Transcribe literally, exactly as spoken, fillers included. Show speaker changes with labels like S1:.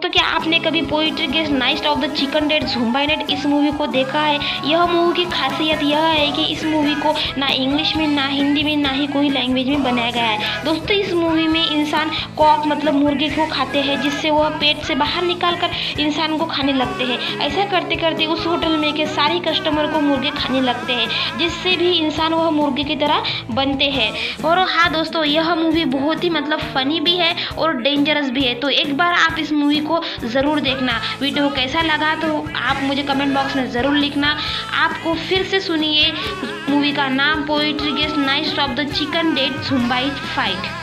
S1: दोस्तों क्या आपने कभी poetry guest night of the chicken dead zumba night इस मूवी को देखा है? यह मूवी की खासियत यह है कि इस मूवी को ना इंग्लिश में, ना हिंदी में, ना ही कोई लैंग्वेज में बनाया गया है। दोस्तों इस मूवी में इंसान कॉक मतलब मुर्गे को खाते हैं, जिससे वह पेट से बाहर निकाल कर इंसान को खाने लगते हैं। ऐसा करते करते उस होटल में के सारे कस्टमर को मुर्गे खाने लगते हैं, जिससे भी इंसान वह मुर्गे की तरह बनते हैं। और हाँ दोस्तों, यह मूवी बहुत ही मतलब फनी भी है और डेंजरस भी है। तो एक बार आप इस मूवी को ज़रूर देखना। वीडियो कैसा लगा तो आप मुझे कमेंट बॉक्स में ज़रूर लिखना। आपको फिर से सुनिए मूवी का नाम poetry guest night of the chicken dead zumba fight.